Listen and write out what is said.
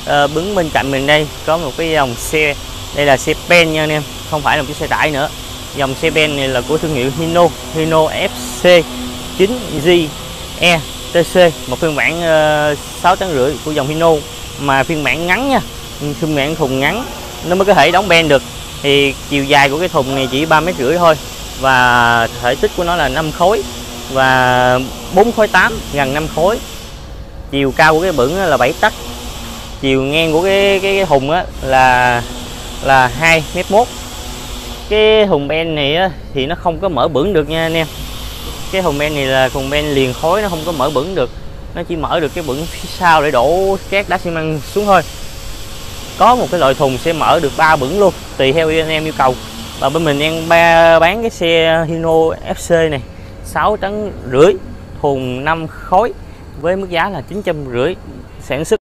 Đứng bên cạnh mình đây có một cái dòng xe, đây là xe ben nha anh em, không phải là một chiếc xe tải nữa. Dòng xe ben này là của thương hiệu Hino FC9GE TC, một phiên bản 6,5 tấn của dòng Hino, mà phiên bản ngắn nha, phiên bản thùng ngắn nó mới có thể đóng ben được. Thì chiều dài của cái thùng này chỉ 3,5 mét thôi, và thể tích của nó là 5 khối và 4 khối 8, gần 5 khối. Chiều cao của cái bửng là 7 tấc, chiều ngang của cái thùng á là 2,1 m. Cái thùng ben này á, thì nó không có mở bửng được nha anh em. Cái thùng ben này là thùng ben liền khối, nó không có mở bửng được, nó chỉ mở được cái bửng phía sau để đổ cát đá xi măng xuống thôi. Có một cái loại thùng sẽ mở được 3 bửng luôn, tùy theo anh em yêu cầu. Và bên mình đang bán cái xe Hino FC này 6,5 tấn, thùng 5 khối với mức giá là 950, sản xuất